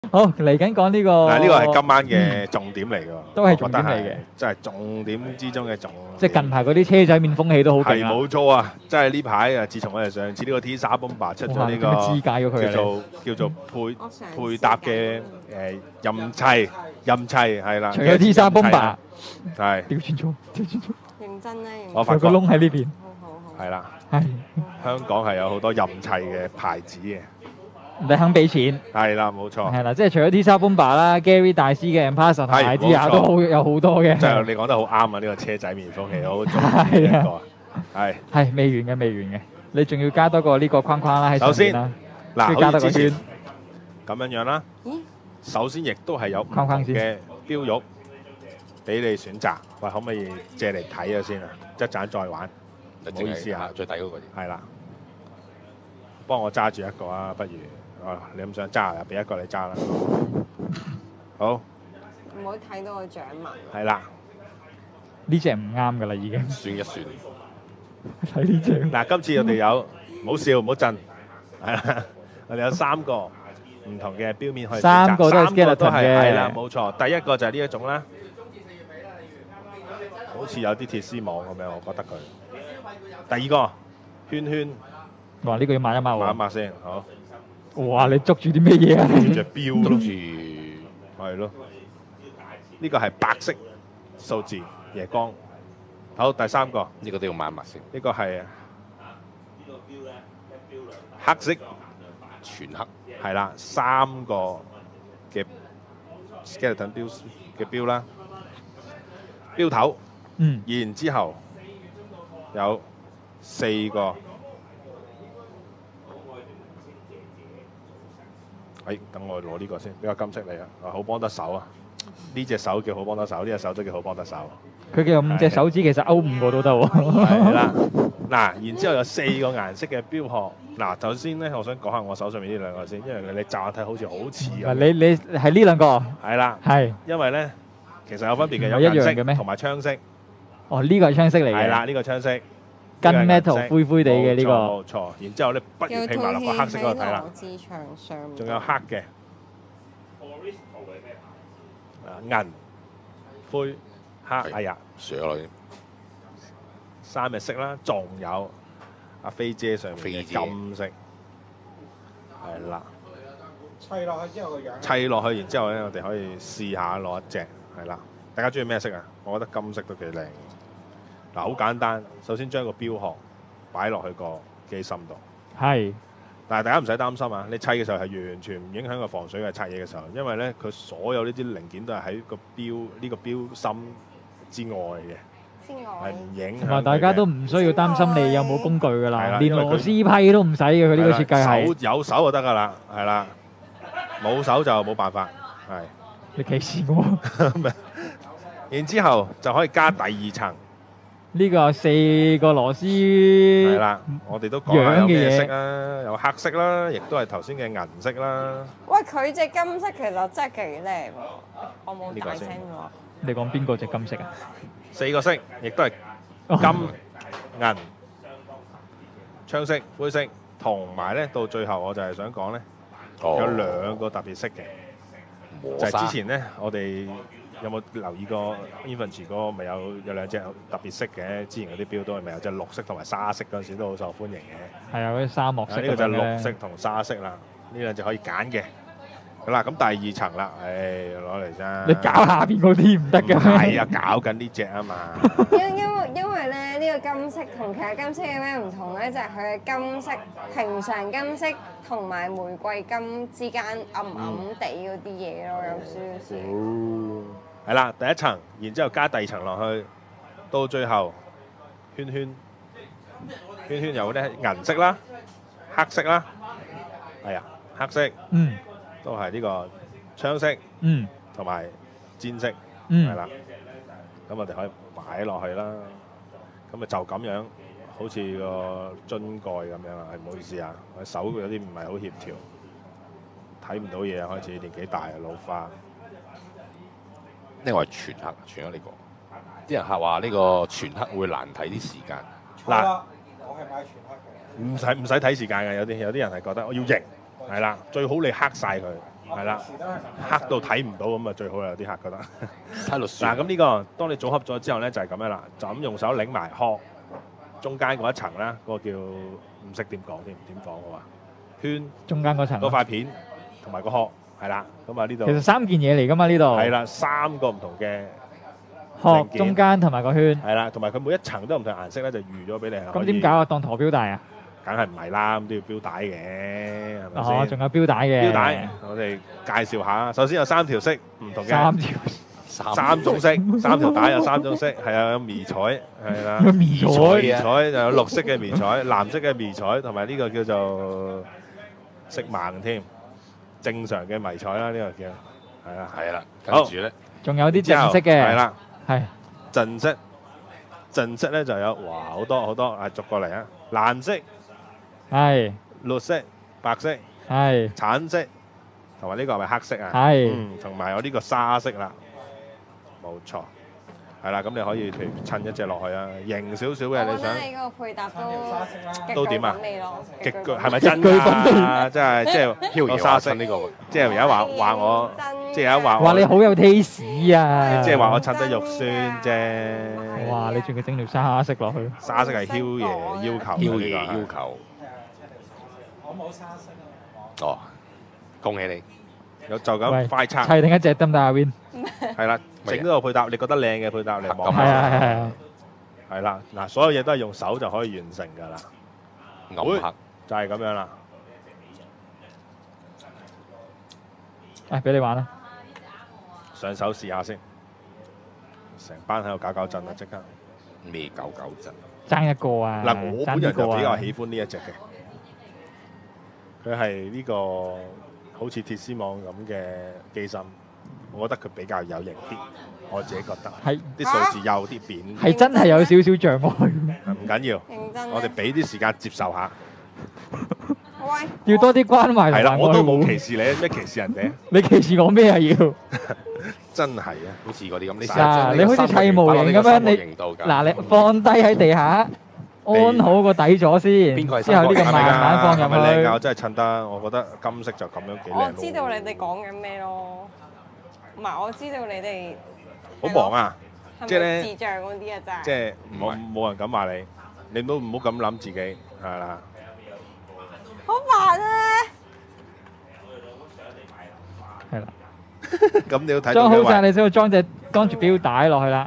好，嚟緊講呢個。 嗱，呢個係今晚嘅重點嚟㗎， 都係重點嚟嘅， 真係重點之中嘅重點。 即係近排嗰啲車仔麵風氣都好勁啊！ 係冇錯啊！真係呢排啊，自從我哋上次呢個 T3 Bomber 出咗呢個叫做配搭嘅任砌係啦。 除咗 T3 Bomber 係調轉咗。 認真咧， 我發覺個窿喺呢邊。 係啦， 係香港係有好多任砌嘅牌子嘅。 你肯俾錢？ 係啦，冇錯。 係啦，即係除咗 T3 Bomber 啦 ，Gary 大師嘅 Impasa 同埋 Idea 都好有好多嘅。 即係你講得好啱啊！呢個車仔麵風氣好重要嘅一個。 係未完嘅，你仲要加多個呢個框框啦喺上面啦。 嗱， 加多個圈咁樣啦。首先亦都係有框框嘅標玉俾你選擇。喂，可唔可以借嚟睇下先啊？一陣再玩。唔好意思啊， 最底嗰個。 係啦，幫我揸住一個啊，不如你咁想揸啊，俾一個你揸啦。好。 唔好睇到個掌紋。 係啦。 呢隻唔啱㗎啦，已經。 算一算。 睇呢隻。 嗱，今次我哋有唔好笑，唔好震，係啦，我哋有3個唔同嘅標面可以選擇， 三個都係 skeleton 嘅。 係啦，冇錯。第一個就係呢一種啦，好似有啲鐵絲網咁樣，我覺得佢。第二個圈圈， 哇！呢個要抹一抹喎。 抹一抹先，好。 哇！你捉住啲咩嘢啊？ 捉隻標捉住係咯。呢個係白色數字夜光。好，第3個呢個都要抹一抹先。 呢個係黑色， 全黑。 係啦，3個嘅 skeleton 標嘅標啦，標頭。然之後有4個。等我攞呢個先，呢個金色嚟啊！好幫得手啊！呢隻手叫好幫得手，呢隻手都叫好幫得手。 佢叫5隻手指，其實勾5個都得喎。 係啦，嗱，然之後有4個顏色嘅標殼。嗱，首先咧，我想講下我手上面呢2個先，因為你乍睇好似好似咁。 你係呢2個？ 係啦。 係。 因為咧，其實有分別嘅，有銀色同埋槍色。 哦，呢個係槍色嚟嘅。 係啦，呢個槍色。 跟 metal 灰灰地嘅呢個。 冇錯。然之後咧，不如拼埋落個黑色嗰度睇啦。仲有黑嘅。銀、灰、黑，哎呀， 上落去 3隻色啦，仲有阿飛姐上面嘅金色，係啦。 砌落去之後個樣。 砌落去，然之後咧，我哋可以試下攞一隻，係啦。大家中意咩色啊？我覺得金色都幾靚。嗱，好簡單，首先將個標殼擺落去個機芯度。 係。 但係大家唔使擔心啊！你砌嘅時候係完全唔影響個防水嘅拆嘢嘅時候，因為咧佢所有呢啲零件都係喺個標芯之外嘅，係唔影響。 同埋大家都唔需要擔心你有冇工具㗎啦，連螺絲批都唔使嘅，佢呢個設計係。 有手就得㗎啦，係啦，冇手就冇辦法，係。 你歧視我？ 然之後就可以加第2層。 呢個4個螺絲係啦，我哋都講下有咩色啊，有黑色啦，亦都係頭先嘅銀色啦。 喂，佢隻金色其實真係幾靚喎，我冇大聲喎。 你講邊個隻金色啊 ？4個色，亦都係金、銀、槍色、灰色，同埋咧到最後我就係想講咧，有2個特別色嘅，就係之前咧我哋。有冇留意過 Infantry 嗰個咪有2隻特別色嘅？之前嗰啲標都係咪有隻綠色同埋沙色嗰陣時都好受歡迎嘅。 係啊，嗰啲沙漠色。 呢個就係綠色同沙色啦，呢2隻可以揀嘅。好啦，咁第2層啦，攞嚟啫。 你搞下邊嗰啲唔得嘅。 係啊，搞緊呢隻啊嘛。 因為咧呢個金色同其他金色有咩唔同咧？就係佢嘅金色平常金色同埋玫瑰金之間暗暗地嗰啲嘢咯，有少少。 係啦，第1層，然之後加第2層落去，到最後圈圈有咧銀色啦、黑色啦，係啊，黑色，都係呢個槍色，同埋氈色，係啦，咁我哋可以擺落去啦，咁啊就咁樣，好似個樽蓋咁樣啊，係唔好意思啊，我手有啲唔係好協調，睇唔到嘢啊，開始年紀大啊，老花。 呢個係全黑，全咗呢個。啲人客話呢個全黑會難睇啲時間。 嗱， 我係買全黑嘅。 唔使睇時間嘅，有啲人係覺得我要型，係啦，最好你黑晒佢， 係啦，黑到睇唔到咁啊，最好啦，有啲客覺得。 喺度嗱，咁呢個當你組合咗之後咧，就係咁樣啦，就咁用手擰埋殼，中間嗰一層啦，嗰個叫唔識點講添，點講好啊？圈中間嗰層嗰塊片同埋個殼係啦，咁啊呢度其實3件嘢嚟㗎嘛呢度。 係啦，3個唔同嘅殼中間同埋個圈。 係啦，同埋佢每一層都唔同顏色咧，就預咗俾你。 咁點搞啊？當陀錶帶啊？ 梗係唔係啦，咁都要錶帶嘅，係咪哦， 先？ 仲有錶帶嘅。 錶帶，我哋介紹下。首先有3條色唔同嘅。 3條。 3種色，3條帶有3種色，係啊，有迷彩，係啦， 迷彩又有綠色嘅迷彩、藍色嘅迷彩，同埋呢個叫做色盲添，正常嘅迷彩啦，呢個叫係啦， 係啦，跟住咧， 仲有啲正色嘅， 係啦， 係正色咧就有哇好多好多，逐個嚟啊，藍色、 係綠色、白色、 係橙色，同埋呢個係咪黑色啊？ 係， 同埋有呢個沙色啦。冇錯，係啦，咁你可以譬如襯一隻落去啊，型少少嘅你想。 我覺得你個配搭都點啊？極具極係咪真㗎？真係即係飄個沙色呢個， 即係而家話我，即係而家話哇！你好有 taste 啊！ 即係話我襯得肉酸啫。 哇！你仲要整條沙色落去？ 沙色係囂爺要求， 囂爺要求。 我冇沙色。 哦，恭喜你！ 有就咁快拆。 砌定一隻得唔得啊 Win？ 係啦，整嗰個配搭，你覺得靚嘅配搭嚟望係啊係啊。 係啦，嗱，所有嘢都係用手就可以完成㗎啦。 暗黑就係咁樣啦。 誒，俾你玩啦。 上手試下先，成班喺度搞搞震啊！即刻。 咩搞搞震？ 爭一個啊！ 嗱，我本人就比較喜歡呢一隻嘅，佢係呢個好似鐵絲網咁嘅機芯，我覺得佢比較有型啲，我自己覺得。 係啲數字幼啲扁。 係真係有少少障礙。 唔緊要，我哋俾啲時間接受下。 喂， 要多啲關懷。 係啦，我都冇歧視你，咩歧視人哋？ 你歧視我咩啊？要真係啊， 好似嗰啲咁， 嗱，你好似砌模型咁樣，你嗱你放低喺地下，安好個底咗先，之後呢個慢慢放入去。 係咪靚㗎？我真係襯得，我覺得金色就咁樣幾靚。 我知道你哋講緊咩咯，唔係我知道你哋好忙啊，即係咧智障嗰啲啊，真係。 即係冇人敢話你，你都唔好咁諗自己，係啦。 好煩啊！ 係啦。 咁你要睇裝好曬，你先要裝住錶帶落去啦。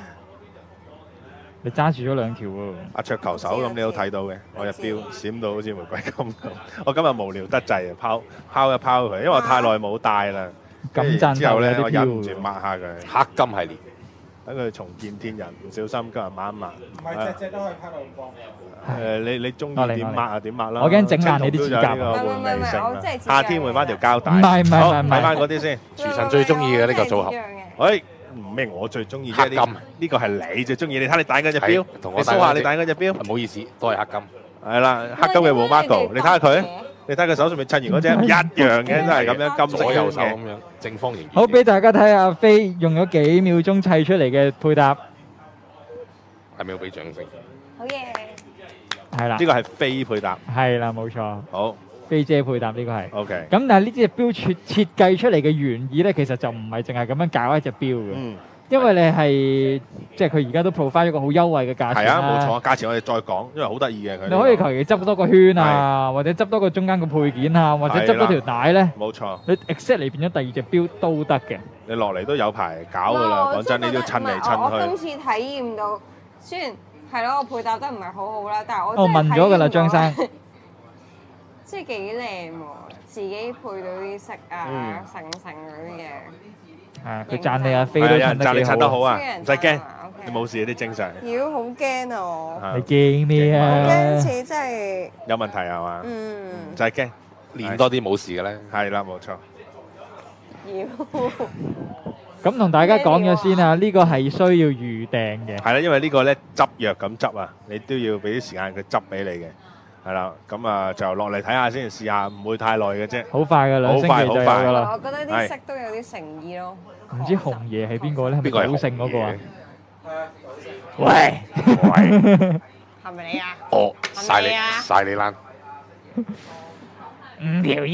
你揸住咗2條喎。 阿桌球手咁你都睇到嘅，我隻錶閃到好似玫瑰金咁。我今日無聊得滯啊，拋一拋佢，因為我太耐冇戴啦。 咁震之後咧，我有啲忍唔住抹下佢。 黑金系列， 等佢重見天日，唔小心今日抹一抹。 唔係隻隻都可以拋到咁光。 你中意點抹啊點抹啦。 我驚整爛你啲指甲。 唔係， 夏天換翻條膠帶。 唔係， 好睇翻嗰啲先。 廚神最中意嘅呢個組合。 喂，咩我最中意啫？呢個係你最中意。你睇你戴嗰隻錶， 同你 show 下你戴嗰隻錶。 唔好意思，都係黑金。 係啦，黑金嘅 Marco，你睇下佢。你睇佢手上面襯完嗰隻一樣嘅，都係咁樣金色左右手嘅咁樣正方形。 好，俾大家睇下飛用咗幾秒鐘砌出嚟嘅配搭， 係咪要俾掌聲？ 好嘢！ 係啦， 呢個係飛配搭， 係啦，冇錯。 好， 飛姐配搭呢個係。 OK。 咁但係呢隻錶設計出嚟嘅原意咧，其實就唔係淨係咁樣搞一隻錶嘅。 嗯。 因為你係即係佢而家都 provide 一個好優惠嘅價錢啦。 係啊，冇錯，價錢我哋再講，因為好得意嘅佢。 你可以求其執多個圈啊，或者執多個中間個配件啊，或者執多條帶咧。 冇錯。 你 exactly 變咗第二隻錶都得嘅。 你落嚟都有排搞㗎啦，講真，你都要襯嚟襯去。 我今次體驗到，雖然係咯，我配搭得唔係好好啦，但係我問咗㗎啦，張生。 即係幾靚喎，自己配到啲色啊，成嗰啲嘢。 係，佢讚你阿飛都襯得好啊，唔使驚，你冇事，你正常。 妖，好驚啊！ 你驚咩啊？ 我驚似真係有問題係嘛？唔使驚， 練多啲冇事嘅咧。 係啦，冇錯。 妖。 咁同大家講咗先啊，呢個係需要預訂嘅。 係啦，因為呢個咧執藥咁執啊，你都要俾啲時間佢執俾你嘅。係啦，咁啊就落嚟睇下先，試下，唔會太耐嘅啫。 好快㗎啦，2星期就有㗎啦。 我覺得啲色都有啲誠意咯。 唔知紅爺係邊個咧？係咪賭聖嗰個啊？ 喂， 係咪你啊？ 哦，晒你爛。 5條煙。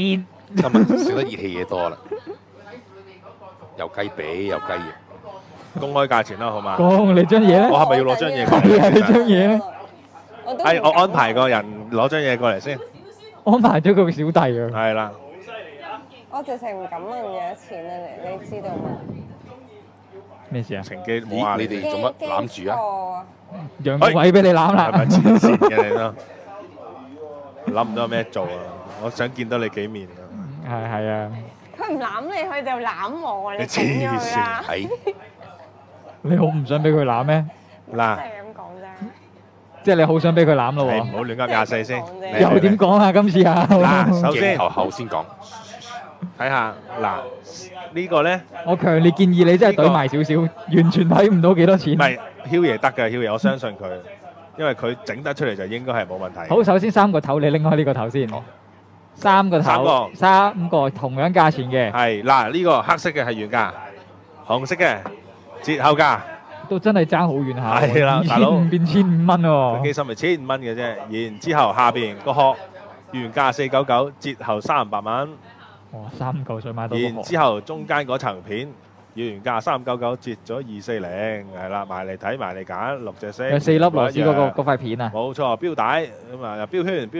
今日食得熱氣嘢多啦，有雞髀有雞翼， 公開價錢啦，好嘛？ 講你張嘢咧， 我係咪要攞張嘢過嚟？ 係啊，你張嘢咧， 係我安排個人攞張嘢過嚟先。 安排咗個小弟啊。 係啦。 我直情唔敢問幾多錢啊！你知道嗎？ 咩事啊？ 情機冇話你哋做乜攬住啊？ 讓個位俾你攬啦。 係咪黐線嘅你都？諗唔到有咩做啊！我想見到你幾面啊！ 係啊。 佢唔攬你，佢就攬我，你你整咗佢啦。 係你好唔想俾佢攬咩？ 嗱， 即係咁講啫。 即係你好想俾佢攬咯喎。 你唔好亂噏24先。 又點講啊？今次啊？ 嗱，首先鏡頭後先講。 睇下嗱，呢個咧， 我強烈建議你真係懟埋少少，完全睇唔到幾多錢。 唔係囂爺得嘅，囂爺我相信佢，因為佢整得出嚟就應該係冇問題。 好，首先3個頭，你拎開呢個頭先。3個頭，3個同樣價錢嘅。 係嗱，呢個黑色嘅係原價，紅色嘅折後價。 都真係爭好遠下。 係啦，大佬 2500變1500蚊喎。 機芯係1500蚊嘅啫，然之後下邊個殼原價499，折後300蚊。 哇，3嚿水買到個殼。 然之後中間嗰層片原價399，折咗240，係啦，埋嚟睇埋嚟揀6隻色。 有4粒螺絲嗰塊片啊。 冇錯，標帶咁啊，標圈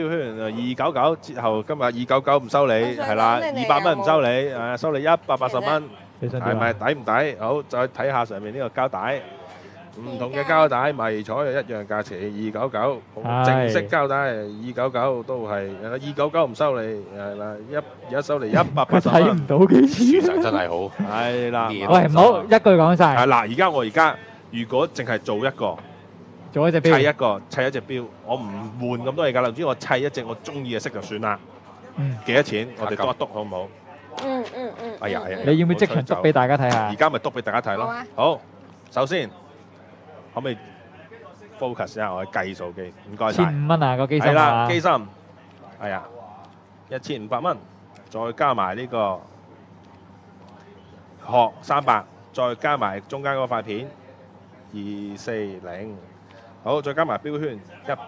299，折後今日299唔收你，係啦，200蚊唔收你，誒收你180蚊，係咪抵唔抵？好，再睇下上面呢個膠帶。唔同嘅膠帶迷彩又一樣價錢299，正式膠帶299都係299唔收你，係啦，而家收你180蚊。 睇唔到幾錢。 市場真係好。 係啦。 喂，唔好一句講晒。 係嗱，而家如果淨係做一個， 做一隻錶， 砌一隻錶，我唔換咁多嘢㗎啦，總之我砌一隻我中意嘅色就算啦。幾多錢？我哋篤一篤好唔好？哎呀， 你要唔要即場篤俾大家睇下？ 而家咪篤俾大家睇咯。好，首先。可唔可以 focus 一下我嘅計數機？唔該曬。 1500蚊啊個機芯啊！ 係啦，機芯係啊，1500蚊，再加埋呢個殼300，再加埋中間嗰塊片240，好，再加埋標圈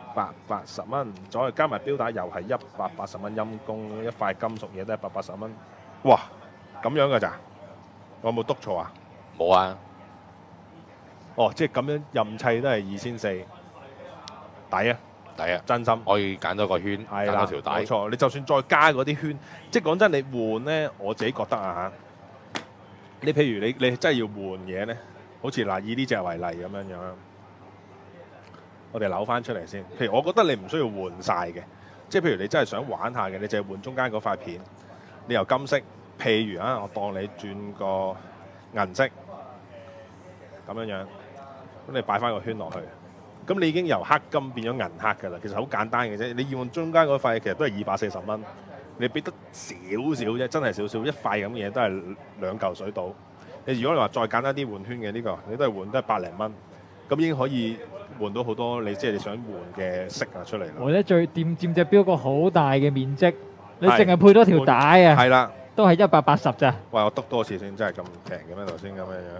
180蚊，再加埋標帶又係180蚊，陰公一塊金屬嘢都180蚊。哇，咁樣㗎咋？我有冇篤錯啊？ 冇啊。 哦，即係咁樣任砌都係2400，抵啊！ 抵啊！ 真心可以揀多個圈，揀多條帶。 冇錯，你就算再加嗰啲圈，即係講真，你換咧，我自己覺得啊嚇，你譬如你真係要換嘢咧，好似嗱以呢隻為例咁樣樣，我哋扭翻出嚟先。譬如我覺得你唔需要換晒嘅，即係譬如你真係想玩下嘅，你就係換中間嗰塊片，你由金色，譬如啊，我當你轉個銀色咁樣樣。咁你擺翻個圈落去，咁你已經由黑金變咗銀黑㗎啦。其實好簡單嘅啫，你要換中間嗰塊其實都係240蚊，你俾得少少啫，真係少少一塊咁嘅嘢都係2嚿水到。你如果你話再簡單啲換圈嘅呢個，你都係換得100零蚊，咁已經可以換到好多你即係你想換嘅色啊出嚟啦。 或者最佔隻錶個好大嘅面積，你淨係配多條帶啊， 係啦， 都係180咋。 喂，我篤多次先，真係咁平嘅咩頭先咁樣樣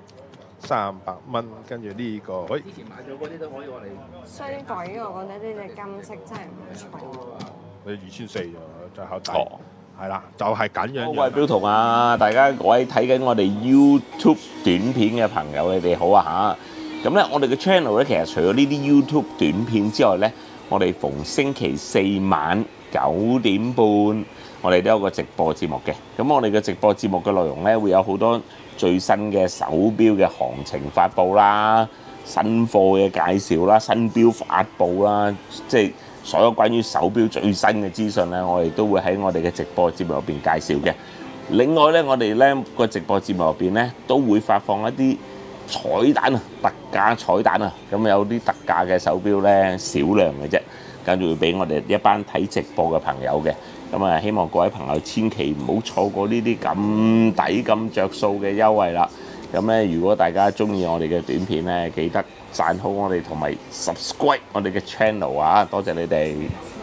？300蚊，跟住呢個，喂！ 之前買咗嗰啲都可以我哋衰鬼，我覺得呢隻金色真係唔錯。 你2400啫，就考抵。係啦，就係咁樣。 各位標童啊，大家各位睇緊我哋 YouTube 短片嘅朋友，你哋好啊嚇！咁咧，我哋嘅 channel 咧，其實除咗呢啲 YouTube 短片之外咧，我哋逢星期4晚9點半，我哋都有個直播節目嘅。咁我哋嘅直播節目嘅內容咧，會有好多最新嘅手錶嘅行情發布啦、新貨嘅介紹啦、新錶發布啦，即係所有關於手錶最新嘅資訊咧，我哋都會喺我哋嘅直播節目入邊介紹嘅。另外咧，我哋咧個直播節目入邊咧都會發放一啲彩蛋啊、特價彩蛋啊，咁有啲特價嘅手錶咧少量嘅啫，跟住會俾我哋一班睇直播嘅朋友嘅。咁啊，希望各位朋友千祈唔好錯過呢啲咁抵咁着數嘅優惠啦。咁咧，如果大家中意我哋嘅短片咧，記得讚好我哋同埋 subscribe 我哋嘅 channel 啊！多謝你哋。